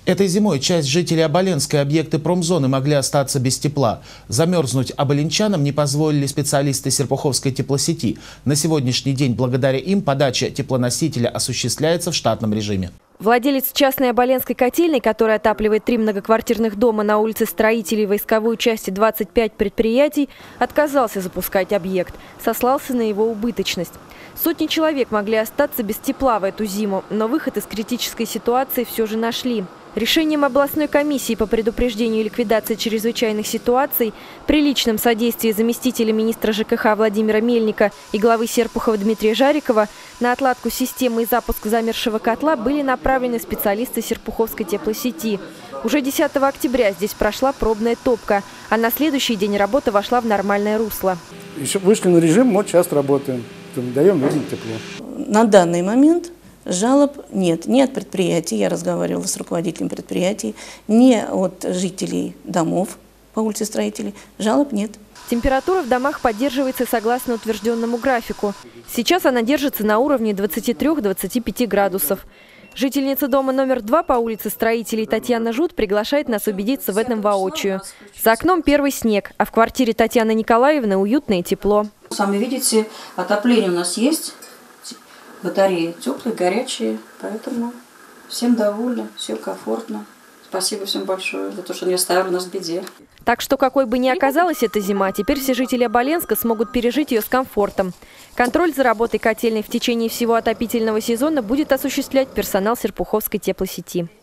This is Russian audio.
Этой зимой часть жителей Оболенской объекты промзоны могли остаться без тепла. Замерзнуть оболенчанам не позволили специалисты Серпуховской теплосети. На сегодняшний день благодаря им подача теплоносителя осуществляется в штатном режиме. Владелец частной оболенской котельной, которая отапливает 3 многоквартирных дома на улице Строителей войсковой части 25 предприятий, отказался запускать объект, сослался на его убыточность. Сотни человек могли остаться без тепла в эту зиму, но выход из критической ситуации все же нашли. Решением областной комиссии по предупреждению и ликвидации чрезвычайных ситуаций при личном содействии заместителя министра ЖКХ Владимира Мельника и главы Серпухова Дмитрия Жарикова на отладку системы и запуск замерзшего котла были направлены специалисты Серпуховской теплосети. Уже 10 октября здесь прошла пробная топка, а на следующий день работа вошла в нормальное русло. Еще вышли на режим, вот сейчас работаем, даем людям тепло. На данный момент жалоб нет. Ни от предприятий, я разговаривала с руководителем предприятий, ни от жителей домов по улице Строителей. Жалоб нет. Температура в домах поддерживается согласно утвержденному графику. Сейчас она держится на уровне 23-25 градусов. Жительница дома номер 2 по улице Строителей Татьяна Жут приглашает нас убедиться в этом воочию. За окном первый снег, а в квартире Татьяны Николаевны уютно и тепло. Сами видите, отопление у нас есть. Батареи теплые, горячие, поэтому всем довольны, все комфортно. Спасибо всем большое за то, что не оставили нас в беде. Так что, какой бы ни оказалась эта зима, теперь все жители Оболенска смогут пережить ее с комфортом. Контроль за работой котельной в течение всего отопительного сезона будет осуществлять персонал Серпуховской теплосети.